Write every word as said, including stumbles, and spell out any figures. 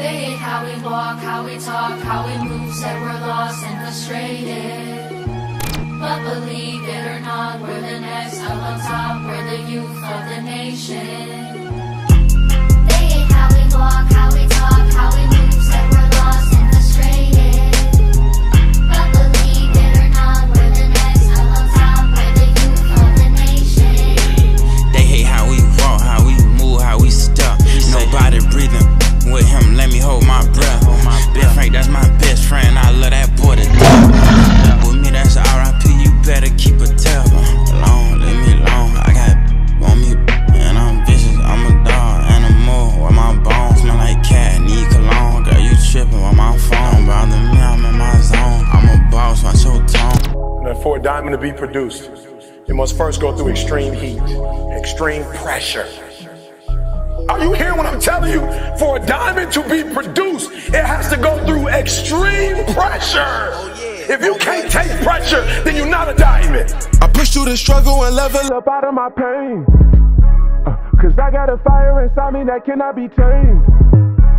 They hate how we walk, how we talk, how we move, said we're lost and frustrated. But believe it or not, we're the next up on top, we're the youth of the nation. They hate how we walk, how we talk, how we move, said we're lost and frustrated. But believe it or not, we're the next up on top, we're the youth of the nation. They hate how we walk, how we move, how we step. Nobody breathing with him, let me hold my breath. Big Frank, that's my best friend, I love that boy to death. With me, that's R I P, you better keep a tab alone, leave me alone. I got on me, and I'm vicious, I'm a dog, animal, with my bones smell like cat, need cologne. Girl, you tripping with my phone, don't bother me, I'm in my zone. I'm a boss, watch your tone. Now, for a diamond to be produced, it must first go through extreme heat, extreme pressure. Are you hearing what I'm telling you? For a diamond to be produced, it has to go through extreme pressure. If you can't take pressure, then you're not a diamond. I push through the struggle and level up out of my pain. Uh, Cause I got a fire inside me that cannot be tamed.